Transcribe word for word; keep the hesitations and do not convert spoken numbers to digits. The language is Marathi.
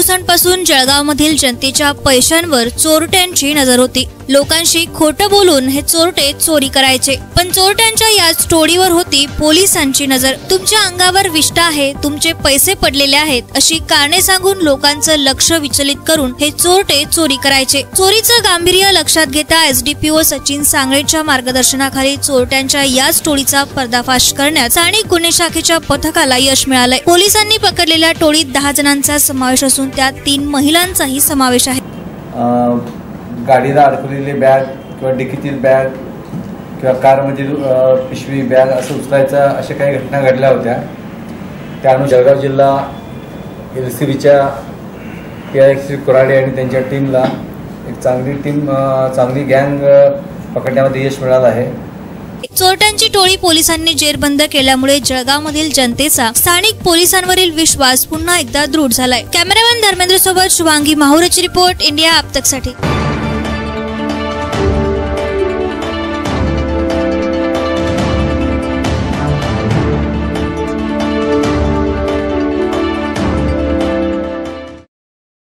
दिवसांपासून जळगावमधील जनतेच्या पैशांवर चोरट्यांची नजर होती। लोकांशी खोटं बोलून हे चोरटे चोरी करायचे, पण चोरट्यांच्या याच टोळीवर होती पोलिसांची नजर। तुमच्या अंगावर विष्ठा आहे, तुमचे पैसे पडलेले आहेत, अशी कारणे सांगून लोकांचं लक्ष विचलित करून हे चोरटे चोरी करायचे। चोरीचं गांभीर्य लक्षात घेता एसडीपीओ सचिन सांगळेच्या मार्गदर्शनाखाली चोरट्यांच्या याच टोळीचा पर्दाफाश करण्यात स्थानिक गुन्हे शाखेच्या पथकाला यश मिळालंय। पोलिसांनी पकडलेल्या टोळीत दहा जणांचा समावेश असून त्यात तीन महिलांचाही समावेश आहे। गाडीला अडकलेली बॅग किंवा डिकीतील बॅग किंवा कारमधील पिशवी बॅग असं उचलायचं अशा काही घटना घडल्या होत्या। त्यानुसार जळगाव जिल्हा एल सी बीच्या पी आय श्री कोराडे आणि त्यांच्या टीमला एक चांगली टीम चांगली गँग पकडण्यामध्ये यश मिळालं आहे। चोरट्यांची टोळी पोलिसांनी जेरबंद केल्यामुळे जळगावमधील जनतेचा स्थानिक पोलिसांवरील विश्वास पुन्हा एकदा दृढ झालाय। कॅमेरामॅन धर्मेंद्र सोबत शुभांगी माहुरेची रिपोर्ट, इंडिया आप तक साठी।